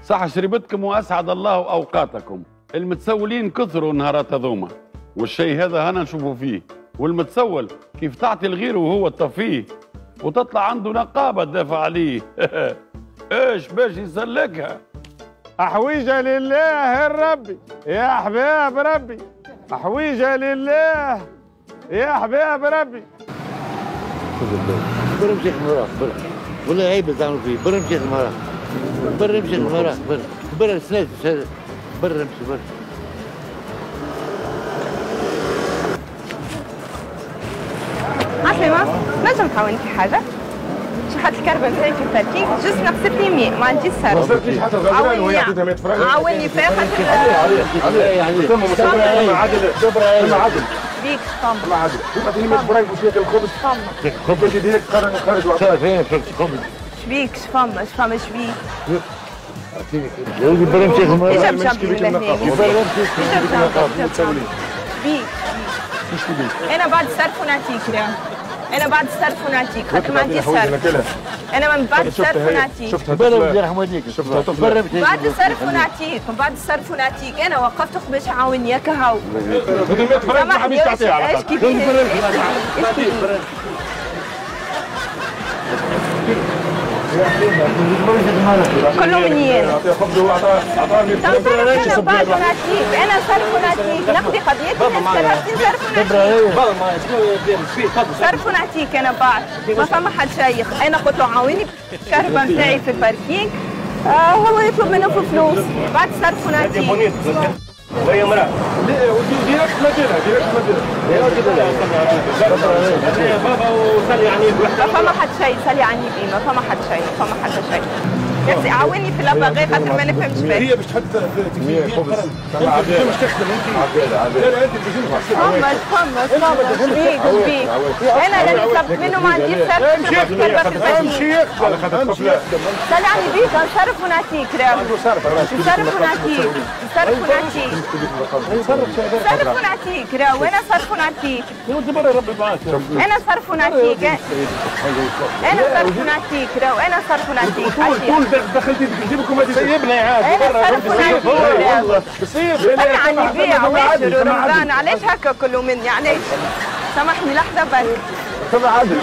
صح شربتكم واسعد الله اوقاتكم. المتسولين كثروا النهارات هذوما، والشيء هذا هنا نشوفوا فيه. والمتسول كيف تعطي الغير وهو تطفيه، وتطلع عنده نقابه تدافع عليه. ايش باش يسلكها؟ أحويجة لله الربي يا أحباب ربي، أحويجة لله يا أحباب ربي. برم شيخ المراق برم، ولا عيب اللي تعملوا فيه. برم شيخ المراق، برم شيخ المراق، برم سناد برم برم. عسلامة، نجم تعاوني في حاجة؟ شي حد الكربة نتاعي في الباركينغ جوست نقصتني 100 ما عنديش صرف. ما صرتليش حتى الغزران وهي عطيتها 100 فرنك. عاوني فيها خاطر يعني ثم عدل ثم عدل بيك فما ثم عدل تعطيني 100 فرنك وشوية الخبز. فما خبز يديك خرج وعطاها فين خبز؟ شبيك شفما شبيك يا ولدي برم شيخ المراق. ايش بشبي من هنا؟ شبيك انا بعد الصرف ونعطيك. انا بعد الصرف ونعطيك خاطر ما عنديش صرف. انا من بعد الصرف ونعطيك. شفتها برم يرحم والديك. شفتها برم بعد الصرف ونعطيك. من بعد الصرف ونعطيك. انا وقفت باش عاوني ياك هاو. هذه 100 فرنك ما حبيتش تعطيها على ايش كيف كله مني انا. اعطيها خبز وهو عطاها 100 فرنك. انا بعد ونعطيك. انا صرف ونعطيك. نقضي قضيتي صرف ونعطيك. انا بعد ما فما حد شيخ. انا قلت له عاوني الكهرباء نتاعي في الباركينغ. هو يطلب منه في فلوس. بعد صرف ونعطيك. وهي امرأة. ديريكت مدينة يا بابا وصلي عني ما فما حد شيء. سالي عني بيه. ما فما حد شيء. ما فما حتى شيء. يا عاوني في الاباغي خاطر ما نفهمش فيه. هي باش تحط تكفيك خبز. انت مش تخدم انت. لا انت شبيك انا اللي طلبت منه ما عنديش صرف. امشي على خاطر سالي عني بيك نصرف ونعطيك. نصرف ونعطيك. نصرف ونعطيك. صرف ونعطيك راهو. انا صرف ونعطيك. وانت برا ربي معاك. انا صرف ونعطيك. انا صرف ونعطيك راهو. انا صرف ونعطيك. دخلتي تجيبكم هذه سيبنا يا عادي. انا صرف ونعطيك. والله بسيب. انا عني بيع واشر ورمضان. علاش هكا كله مني؟ علاش؟ سامحني لحظه برك. تبع عادل.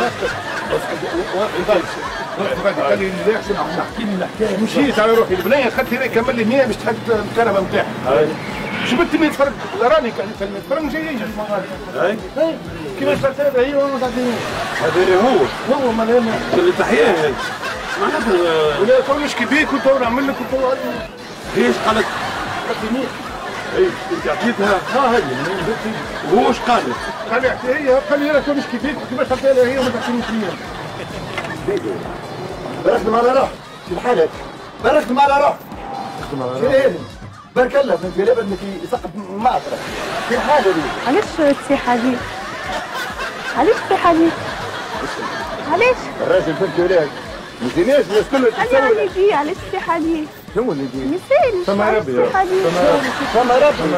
قال لي لا يحسن نحكي لي الحكايه. مشيت على روحي البنيه خدت هنا كمل لي 100 باش تحط الكهرباء نتاعها. جبت 100 فرنك. راني كان 100 فرنك جاي يجي كيفاش صارت هذا؟ هي والله تعطيني. هذا اللي هو ما انا اللي تحياه معناتها. ولا تو نشكي بيك وتو نعمل لك وتو ايش قالت؟ قالت لي 100. اي انت عطيتها هذه وهو ايش قال؟ قال لي قال لي انا تو نشكي بيك كيفاش تعطيها لها هي وما تعطينيش 100. بركتم على روح. شو الحالة؟ بركتم على روح. شو هذي؟ بارك الله فهمتي لا بدك يسقط معطرة. شو الحالة دي؟ علاش تصيح هذه؟ علاش تصيح هذه؟ علاش؟ الراجل فهمتي ولا ما تجيناش الناس كلها تتسول. خلي علي بيه. علاش تصيح هذه؟ شنو اللي يجي؟ مثال فما ربي فما ربي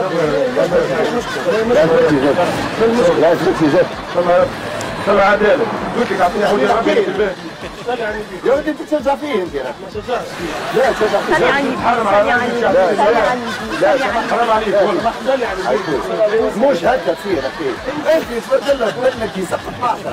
لا تفتي زاد فما عدالة. قلت لك اعطيها حوالي عبالي في البيت. يا ولدي انت تشجع فيه انت. ما تشجعش فيه. لا تشجع فيه. سالي عني لا حرام عليك والله. سالي عني مش هكا تصير اكيد. انت تبدل لك بدك يسقط معصرة.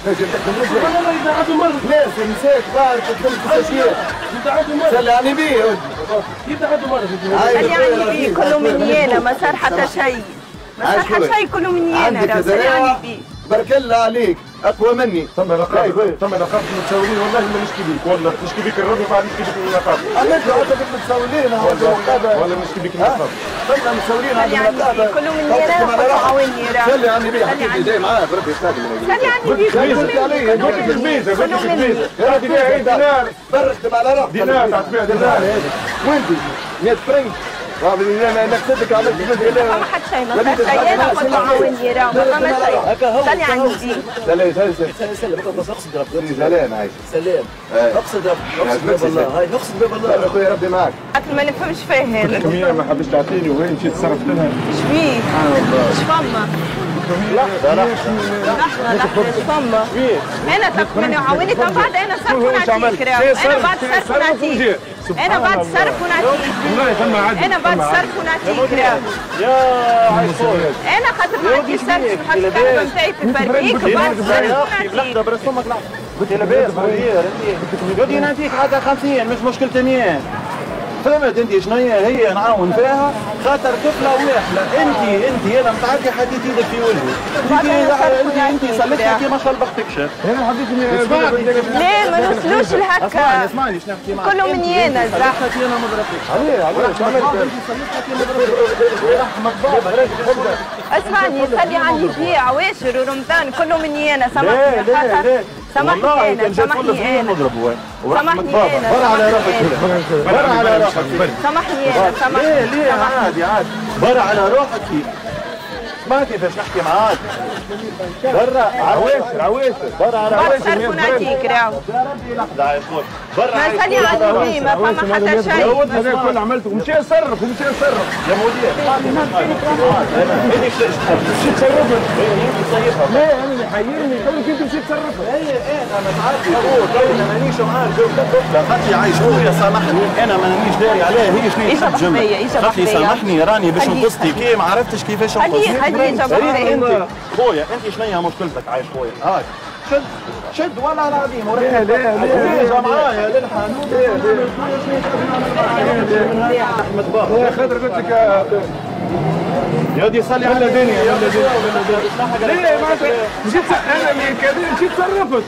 ناس نساك بعد تدخل في سالي عني بيه يا ولدي. سالي عني بيه. كله مني انا. ما صار حتى شيء. ما صار حتى شيء. كله مني انا. سالي عني بيه. بارك الله عليك اقوى مني. ثم نقابة المتسولين والله ما نشكي بيك. والله نشكي بيك الربي بعد نشكي بيك النقابة. انت عندك المتسولين ولا نشكي بيك النقابة. ثم المتسولين عندهم النقابة. كله مني انا. عاوني راه. سالي عني بيه حبيبي جاي معاه بربي يستاهل. سالي عني بيه. قلت عليه قلت لك البيزة قلت لك البيزة. يا دينار بركتم على روحك. دينار تعطيها دينار هذه. وين 100 فرنك. انا نقصدك على ما فما حد شيء. ما فما شيء. انا قلت عاوني راه. ما فما شيء. سالي عني بيه. سلام اقصد ربي. سلام عايش. سلام اقصد ربي والله. هاي اقصد ربي والله. اخويا ربي معك. ما نفهمش فيه هذا. كمية ما حبش تعطيني وين مشيت تصرفت لها. شبيه؟ اش فما؟ لحظة اش فما؟ انا طلبت منه عاوني. طب بعد انا صرف ونعطيك. انا بعد صرف ونعطيك. انا بعد صرف ونعطيك. والله فما عادي. انا بعد صرف ونعطيك. يا عايش خويا انا خاطر ما عنديش صرف نحط الكهرباء نتاعي في فريقك وبعد صرف ونعطيك. لحظه برا امك لحظه قلت لاباس خير انت يودي نعطيك حاجه 50 مش مشكلتي 100 فهمت انت شنو هي نعاون فيها خاطر طفله واحده انت انا متعرفي حطيت ايدك في وجهي انت سلكتها كيما شلبختكش انا حبيت ليه ما نوصلوش لهكا؟ اسمعني شنو نحكي معك كله من يانا زعما. سلكتها انا ما ضربتكش عليه شو عملت؟ اسمعني صلي على النبي عواشر ورمضان كله من يانا. لا لا لا سامحني انا سامحني انا سامحني انا برا على روحك برا على روحك سامحني انا سامحني. ليه عادي برا على روحك ما كيفاش نحكي معاك برا عواشر برا على بعد صرف ونعطيك راهو. لحظه يا خويا برا ما صلي على النبي ما فما حتى شيء. هذا كل عملته ومشي يصرف يا مدير هذيك شو تصرفها لا انا اللي حيرني قبل كنت مشيت تصرفها. انا تعرفي انا مانيش معاك خاطري عايش خويا سامحني انا مانيش داري عليه هي شنو إيجا بخفية خاطري سامحني راني باش نقصتي كي ما عرفتش كيفاش نقص هذه إيجا بخفية. انت خويا انت شنو هي مشكلتك عايش خويا هاك شد والله العظيم لا لا معايا للحانوت احمد بابا يا خاطر قلت لك يا دي صلي على الدنيا يا ليه ما مشيت انا من كذا مشيت تصرفت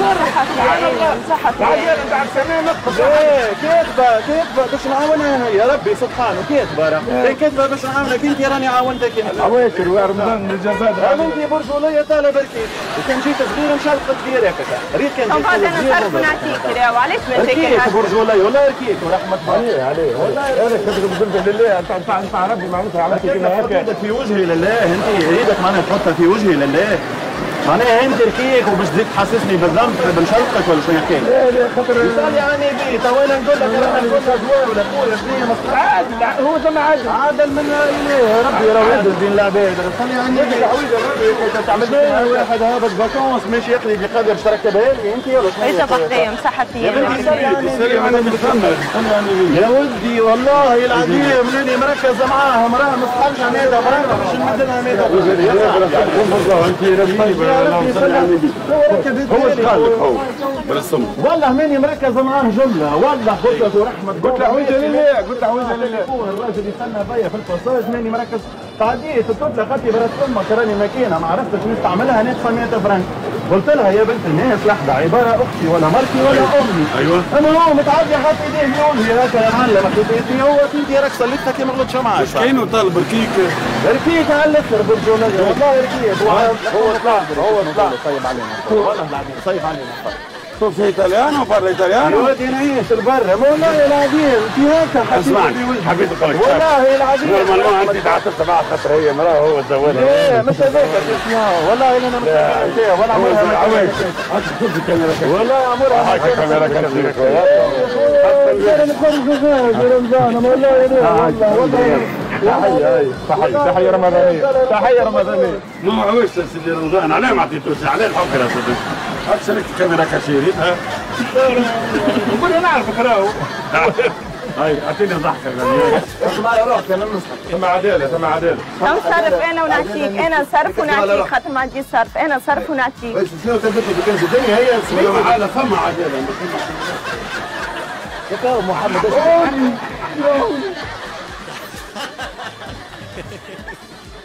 صحت بعدين انت على السنه نقص كذبه باش نعاونها يا ربي سبحانه كذبه كذبه باش نعاونك انت راني عاونتك انت عواشر رمضان الاجازات انت برجوليه تالا بركي وكان جيت صغير مشلقت ديرك ريت كان طبعا انا صرف ونعطيك راهو علاش ما ركيك برجوليه ولا ركيك ورحمه الله عليه والله انا كنت قلت لله انت عرفني معناتها عملت كذا هكا ايدك في وجهي لله انت ايدك معناها تحطها في وجهي لله معناها انت ركيك وباش تزيد تحسسني بالذنب بنشلقك ولا شنو يحكي لا لا خاطر يسال يعني بي تو انا نقول لك انا نقول لك زوار ولا خويا شنو مصلحه عادل هو ثم عادل من اله ربي راه يعدل بين العباد صلي على النبي تعمل واحد هابط فاكونس ماشي يقضي بقدر تركبها لي انت ولا شنو ايجا بخفية مسحتي يا بنتي سلي على النبي يا ودي والله العظيم لاني مركز معاها مراه ما تصحبش عميدها مراه باش نمد لها عميدها انت هو ايش قال لك هو بالصم والله ماني مركز معاه جمله والله قلت له رحمه قلت له عويجه لله قلت له عويجه لله الراجل يستنى بيا في الباساج ماني مركز تعديت الطفله خدتي برات امك راني ماكينه ما عرفتش نستعملها ناقصه 100 فرنك قلت لها يا بنت الناس لحظه عباره اختي ولا مرتي ولا امي ايوه اما هو متعدي حط ايديه في وجهي هكا يا معلم حطيت ايدي هو انت راك صليتها كي ما غلطش معاك كاين وطالب ركيك ركيك على الاخر بالجولة والله ركيك هو طلع صيب علينا والله العظيم صيب علينا شوف ايطاليانو بارلا يا ايطاليانو ودي نعيش البر والله العظيم في هكا اسمعني حبيت اقول لك والله العظيم نورمالمون انت تعاطفت معها خاطر هي امراه وهو تزوجها ايه مش هذاك والله انا مش فيها ولا عمرها عويش والله عمرها هاك الكاميرا كانت فيك انا نخرج في رمضان والله والله تحية رمضانية تحية رمضانية ما هو عويش سيدي رمضان عليه ما عطيتوش عليه الحكر يا صديقي هات شركة الكاميرا كشيريتها نقول انا اعرفك راهو هاي اعطيني ضحكة اسمع يا روح كان نصحك ثم عدالة ثم عدالة نصرف انا ونعطيك انا نصرف ونعطيك خاطر ما عنديش صرف انا نصرف ونعطيك. ايش شنو تبدي بكنز الدنيا هي والله على فما عدالة يا محمد